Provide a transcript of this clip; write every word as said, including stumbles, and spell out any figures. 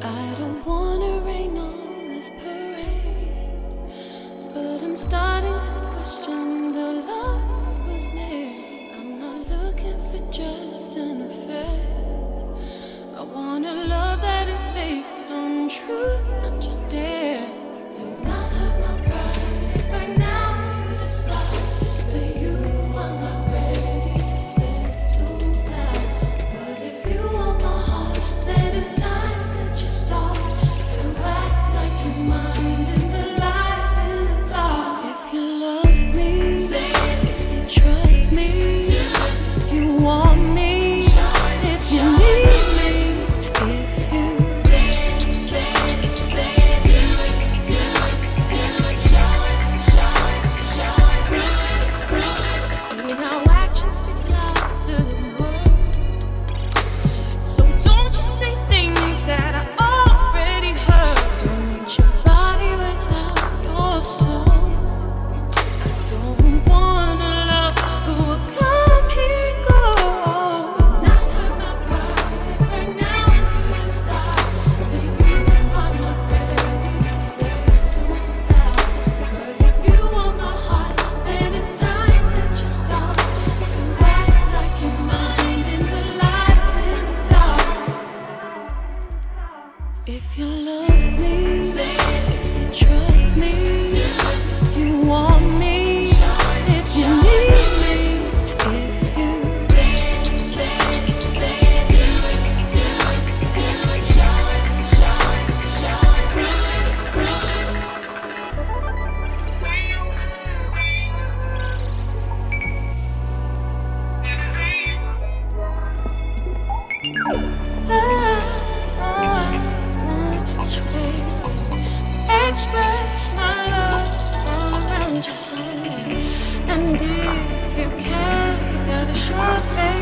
I don't wanna rain on this parade, but I'm starting to question the love was made. I'm not looking for just an affair. I want a love that is based on truth, not just dare. You'll not hurt my pride if right now you decide that you are not ready to settle down. But if you want my heart, then it's time that you start to act like your mind in the light and the dark. If you love me, say it. If you trust me, do it. If you want me, shine it. If you shine need me, if you say it, say it, say it, do it, do it, do it, shine, shine, shine, prove it, prove it. You know actions speak louder than words, so don't just say things that I already heard. Don't want your body without your soul. I don't want a love who will come here and go. Will not hurt my pride if right now you decide that you are not ready to settle down. But if you want my heart, then it's time that you start to act like your mind in the light and the dark. If you love me, say it. If you trust me, do it. If you want me, shine, if you shine, need me, if you say it, say it, say it, do it, do it, do it, shine, shine, shine, prove it, prove it. I wanna touch you, baby. Express my love all around your body. And if you can, you gotta show it, baby.